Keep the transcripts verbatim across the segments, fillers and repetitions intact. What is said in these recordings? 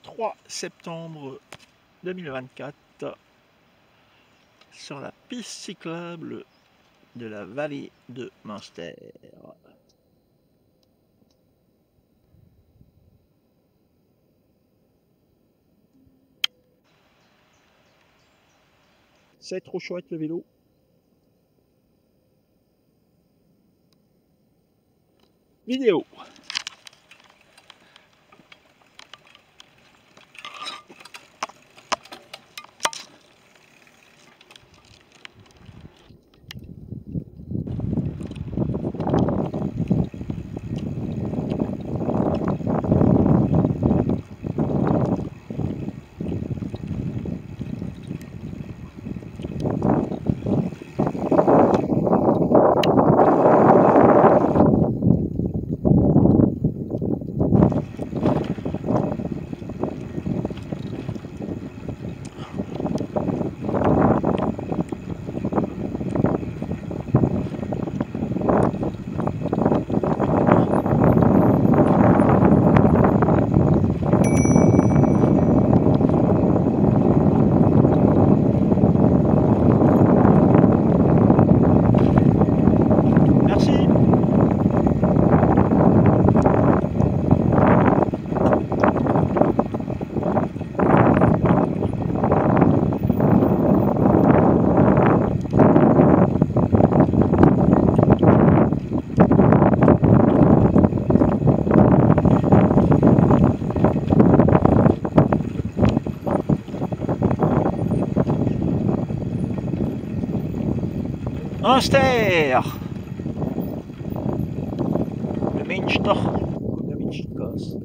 trois septembre deux mille vingt-quatre sur la piste cyclable de la vallée de Münster. C'est trop chouette le vélo. Vidéo. Münster! De Münster, de Münstergasse.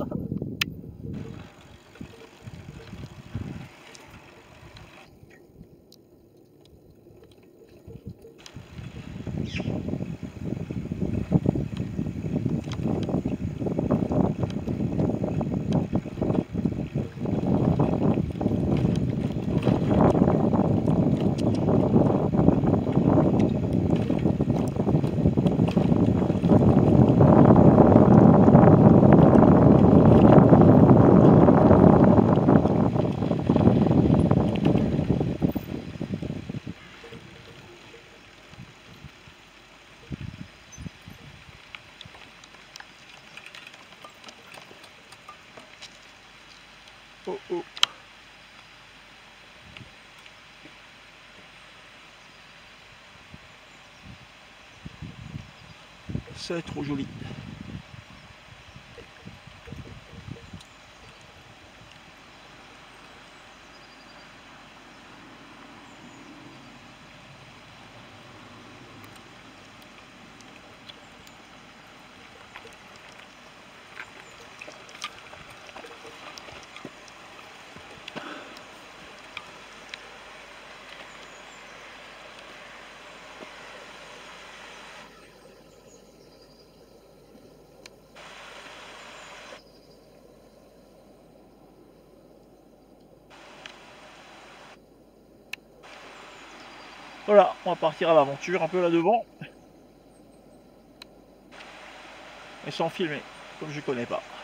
Oh oh. C'est trop joli. Voilà, on va partir à l'aventure un peu là devant. Et sans filmer, comme je connais pas.